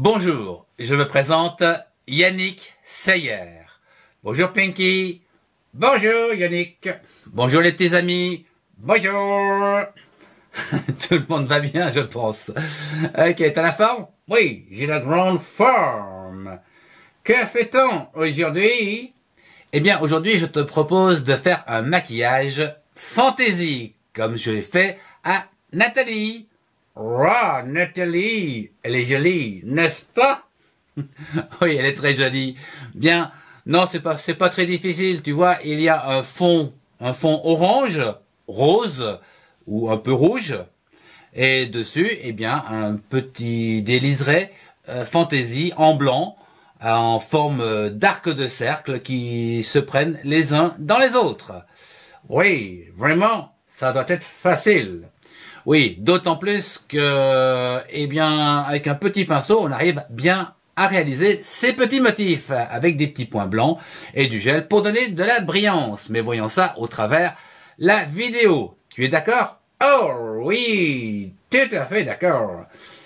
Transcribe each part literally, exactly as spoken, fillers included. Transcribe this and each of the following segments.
Bonjour, je me présente Yannick Seyer. Bonjour Pinky. Bonjour Yannick. Bonjour les petits amis. Bonjour. Tout le monde va bien, je pense. Ok, t'as la forme? Oui, j'ai la grande forme. Que fait-on aujourd'hui? Eh bien, aujourd'hui, je te propose de faire un maquillage fantaisie, comme je l'ai fait à Nathalie. Wow, Nathalie, elle est jolie, n'est-ce pas? Oui, elle est très jolie. Bien, non, c'est pas, c'est pas très difficile. Tu vois, il y a un fond, un fond orange, rose ou un peu rouge, et dessus, eh bien, un petit des liserés euh, fantaisie en blanc, en forme d'arc de cercle qui se prennent les uns dans les autres. Oui, vraiment, ça doit être facile. Oui, d'autant plus que, eh bien, avec un petit pinceau, on arrive bien à réaliser ces petits motifs avec des petits points blancs et du gel pour donner de la brillance. Mais voyons ça au travers la vidéo. Tu es d'accord? Oh oui, tout à fait d'accord.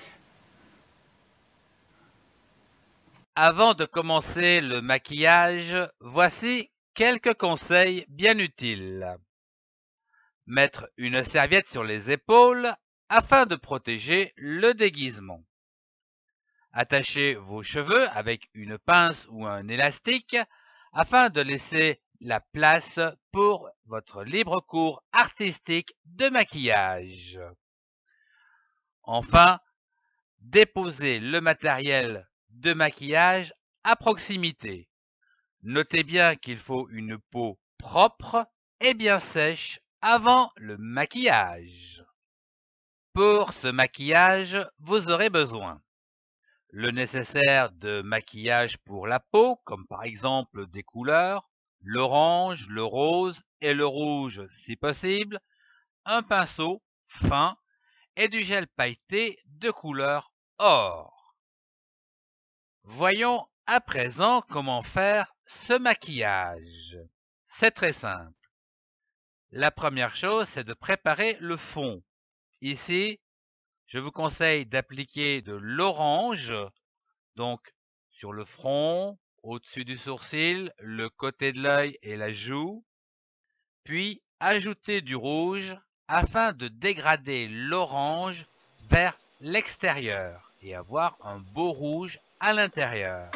Avant de commencer le maquillage, voici quelques conseils bien utiles. Mettre une serviette sur les épaules afin de protéger le déguisement. Attachez vos cheveux avec une pince ou un élastique afin de laisser la place pour votre libre cours artistique de maquillage. Enfin, déposez le matériel de maquillage à proximité. Notez bien qu'il faut une peau propre et bien sèche avant le maquillage. Pour ce maquillage, vous aurez besoin le nécessaire de maquillage pour la peau, comme par exemple des couleurs, l'orange, le rose et le rouge si possible, un pinceau fin et du gel pailleté de couleur or. Voyons à présent comment faire ce maquillage. C'est très simple. La première chose, c'est de préparer le fond. Ici, je vous conseille d'appliquer de l'orange, donc sur le front, au-dessus du sourcil, le côté de l'œil et la joue, puis ajouter du rouge afin de dégrader l'orange vers l'extérieur et avoir un beau rouge à l'intérieur.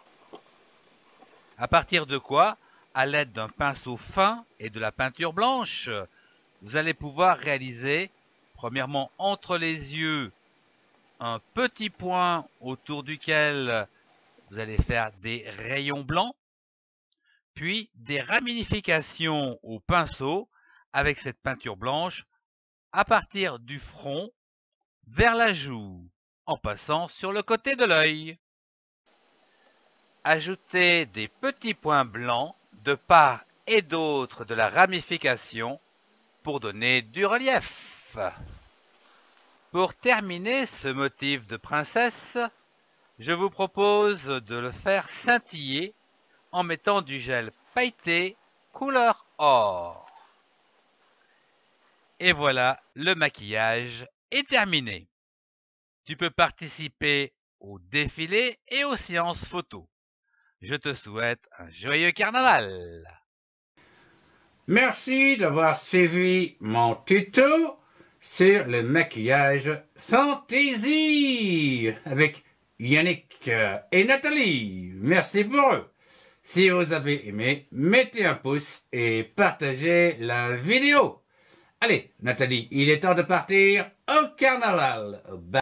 À partir de quoi, à l'aide d'un pinceau fin et de la peinture blanche, vous allez pouvoir réaliser, premièrement entre les yeux, un petit point autour duquel vous allez faire des rayons blancs, puis des ramifications au pinceau avec cette peinture blanche à partir du front vers la joue, en passant sur le côté de l'œil. Ajoutez des petits points blancs de part et d'autre de la ramification pour donner du relief. Pour terminer ce motif de princesse, je vous propose de le faire scintiller en mettant du gel pailleté couleur or. Et voilà, le maquillage est terminé. Tu peux participer au défilé et aux séances photos. Je te souhaite un joyeux carnaval. Merci d'avoir suivi mon tuto sur le maquillage fantaisie avec Yannick et Nathalie. Merci pour eux. Si vous avez aimé, mettez un pouce et partagez la vidéo. Allez, Nathalie, il est temps de partir au carnaval. Bye.